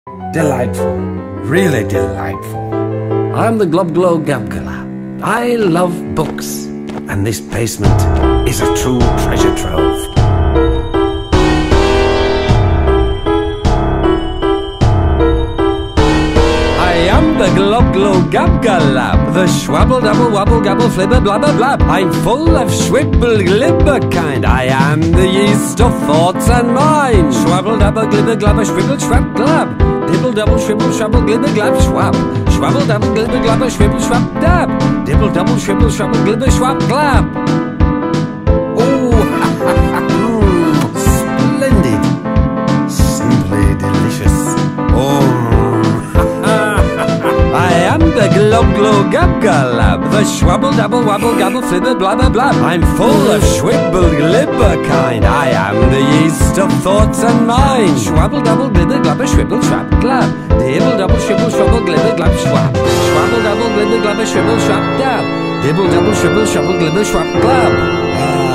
Delightful, really delightful. I'm the Globgogabgalab. I love books, and this basement is a true treasure trove. I am the Globgogabgalab, the schwabble double wobble gabble flibber blabber blab. I'm full of schwibble glibber kind. I am the yeast of thoughts and mind. Schwabble double glibber glabber schwibble schwab glab. Dibble double shwibble shwabble glibber glab schwab. Schwabble double glibber glabber schwibble schwab dab. Dibble double shwibble shwabble glibber schwab glab. Oh, splendid, simply delicious. Oh. I am the Globgogabgalab, the schwabble double wobble gabble flibber blabber blab. I'm full of schwibble glibber kind. I am the yeast of thoughts and mind. Schwabble double glibber glabber schwibble schwab glab. Dibble double shwibble schwabble glibber glab schwab. Schwabble double glibber glabber schwibble schwab dab. Dibble double shwibble schwabble glibber schwab glab.